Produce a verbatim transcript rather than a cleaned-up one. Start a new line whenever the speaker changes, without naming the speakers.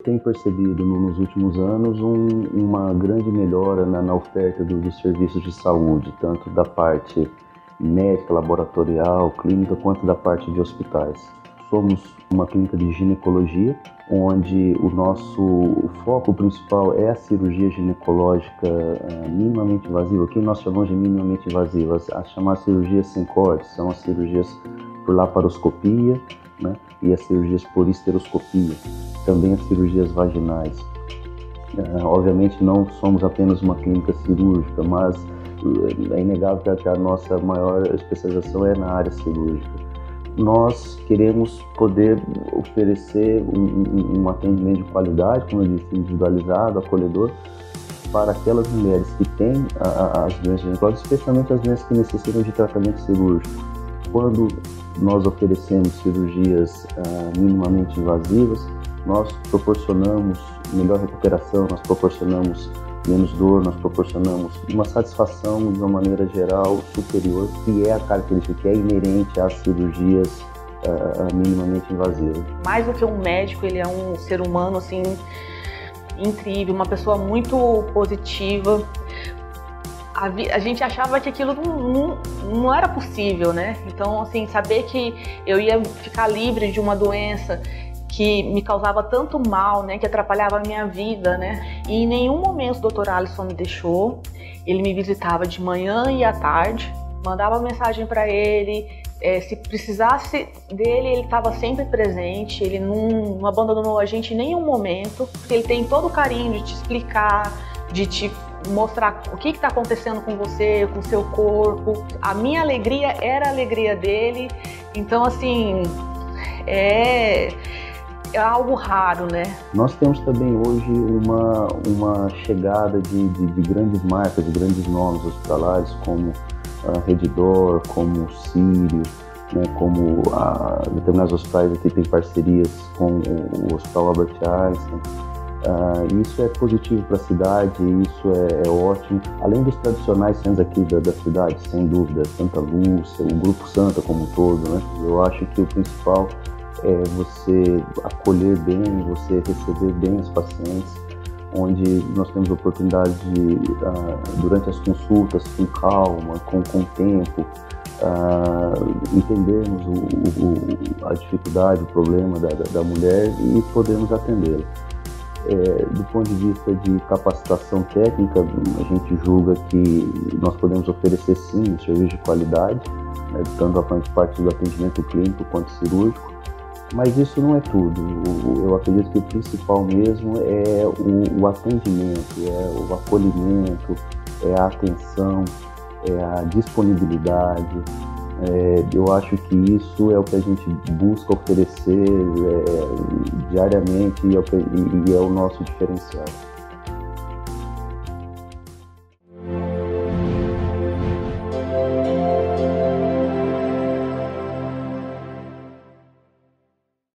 Tenho percebido no, nos últimos anos um, uma grande melhora na, na oferta do, dos serviços de saúde, tanto da parte médica, laboratorial, clínica, quanto da parte de hospitais. Somos uma clínica de ginecologia, onde o nosso o foco principal é a cirurgia ginecológica uh, minimamente invasiva, o que nós chamamos de minimamente invasivas, as chamadas cirurgias sem corte, são as cirurgias por laparoscopia, né, e as cirurgias por histeroscopia, também as cirurgias vaginais. Uh, obviamente não somos apenas uma clínica cirúrgica, mas é inegável que a nossa maior especialização é na área cirúrgica. Nós queremos poder oferecer um, um, um atendimento de qualidade, como eu disse, individualizado, acolhedor, para aquelas mulheres que têm a, a, as doenças ginecológicas, especialmente as mulheres que necessitam de tratamento cirúrgico. Quando nós oferecemos cirurgias uh, minimamente invasivas, nós proporcionamos melhor recuperação, nós proporcionamos menos dor, nós proporcionamos uma satisfação de uma maneira geral superior, que é a característica que é inerente às cirurgias uh, minimamente invasivas.
Mais do que um médico, ele é um ser humano assim incrível, uma pessoa muito positiva. A, a gente achava que aquilo não, não, não era possível, né? Então, assim, saber que eu ia ficar livre de uma doença que me causava tanto mal, né, que atrapalhava a minha vida, né? E em nenhum momento o doutor Alisson me deixou. Ele me visitava de manhã e à tarde, mandava mensagem para ele, é, se precisasse dele, ele estava sempre presente, ele não, não abandonou a gente em nenhum momento, porque ele tem todo o carinho de te explicar, de te mostrar o que está acontecendo com você, com o seu corpo. A minha alegria era a alegria dele, então assim, é... é algo raro, né?
Nós temos também hoje uma, uma chegada de, de, de grandes marcas, de grandes nomes hospitalares, como a Redditor, como o Sírio, né, como a, determinados hospitais aqui têm parcerias com o, o Hospital Albert Einstein. Uh, isso é positivo para a cidade, isso é, é ótimo. Além dos tradicionais centros aqui da, da cidade, sem dúvida, Santa Lúcia, o Grupo Santa como um todo, né? Eu acho que o principal é você acolher bem, você receber bem os pacientes, onde nós temos a oportunidade de, uh, durante as consultas, com calma, com, com tempo, uh, entendermos o, o, a dificuldade, o problema da, da, da mulher e podermos atendê-la. É, do ponto de vista de capacitação técnica, a gente julga que nós podemos oferecer sim um serviço de qualidade, né, tanto a parte do atendimento clínico quanto cirúrgico. Mas isso não é tudo. Eu acredito que o principal mesmo é o, o atendimento, é o acolhimento, é a atenção, é a disponibilidade. É, eu acho que isso é o que a gente busca oferecer é, diariamente e é, o que, e é o nosso diferencial.